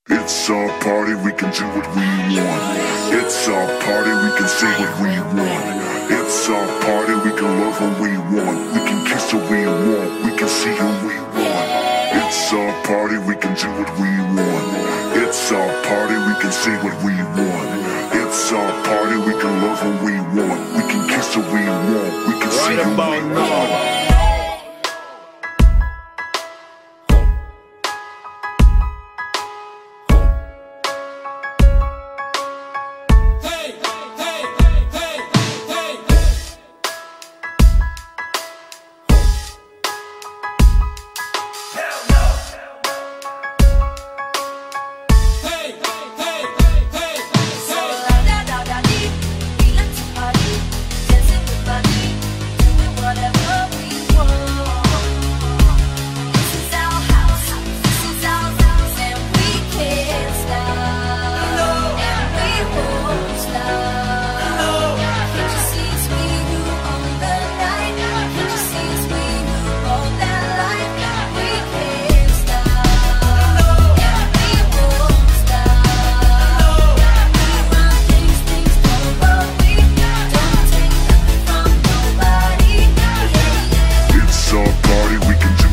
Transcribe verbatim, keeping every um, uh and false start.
It's our party, we can do what we want. It's our party, we can say what we want. It's our party, we can love who we want. We can kiss who we want, we can see who we want. It's our party, we can do what we want. It's our party, we can say what we want. It's our party, we can love who we want. We can kiss who we want, we can see who we want. We can